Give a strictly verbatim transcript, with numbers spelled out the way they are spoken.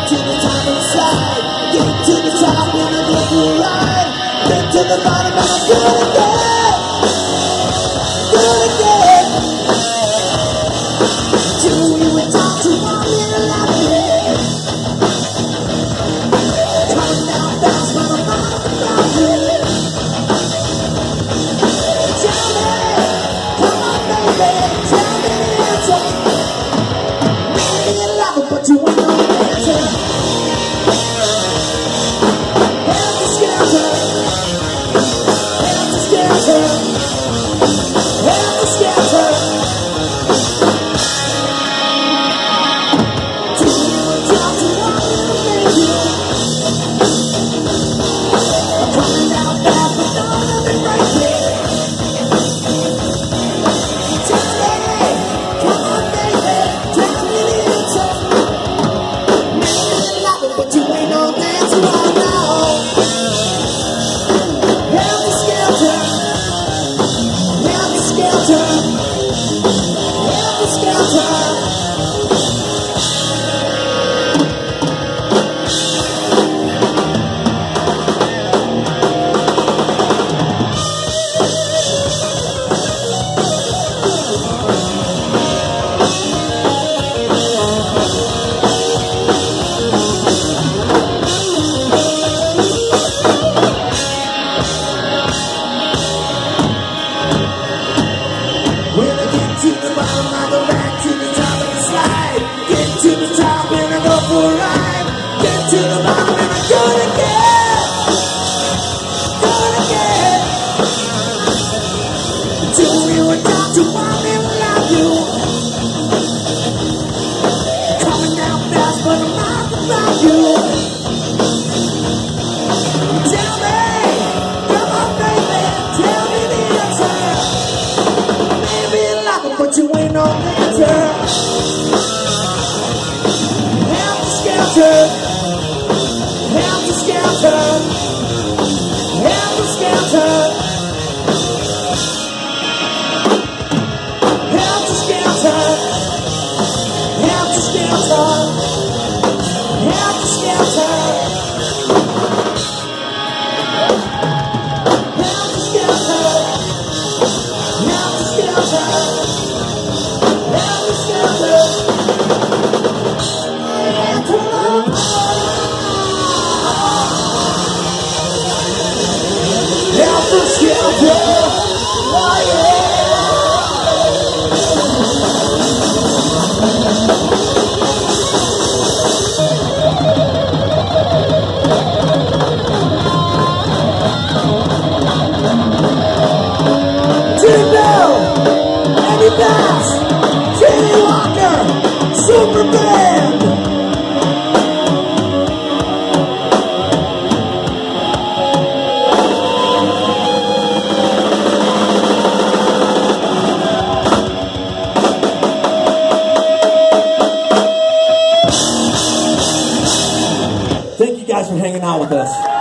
to the top of the slide. Get to the top and I go for a ride. Get to the bottom and I'm good again. Good again. Till you were talk to one little laughing. Coming down fast but I'm not about you. Tell me, come on baby, tell me the answer. Maybe you love it but you ain't no answer. Helter skelter, helter skelter, helter skelter. Till you were talk to one little baby. Coming down fast but don't let me break me. Tell me, come on baby, tell me the answer. Maybe you love it but you ain't no dancer right now. Helter skelter, helter skelter, helter skelter. When I get to the bottom, I go back to the top of the slide. Get to the top and I go for a ride. Get to the bottom and I go again. Go again. Till we were down to one little love you. Coming down fast but I'm not about you. Tell me, come on baby, tell me the answer. Maybe you love it, but you ain't no answer. Helter skelter, helter skelter, helter skelter, helter skelter, helter skelter, helter skelter, helter skelter, helter skelter. Helter skelter. Helter skelter. Oh yeah. Jimmy Bell, Eddie Bass, Jimmy Walker, Super Band. Thank you guys for hanging out with us.